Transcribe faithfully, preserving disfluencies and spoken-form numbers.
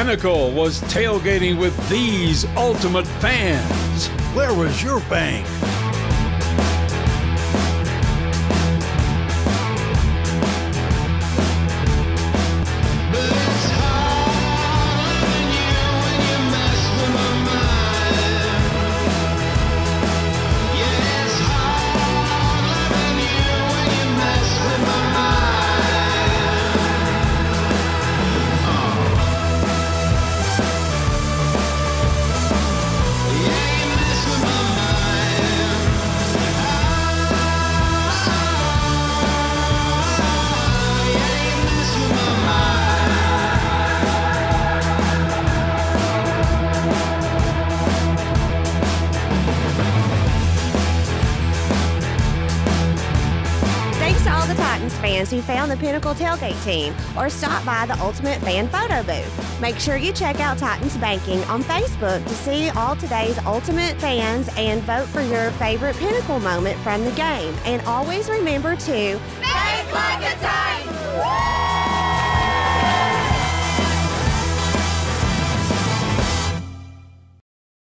Pinnacle was tailgating with these ultimate fans. Where was your bank? Thanks to all the Titans fans who found the Pinnacle Tailgate team or stopped by the Ultimate Fan Photo Booth. Make sure you check out Titans Banking on Facebook to see all today's Ultimate fans and vote for your favorite Pinnacle moment from the game. And always remember to Bank like a Titan!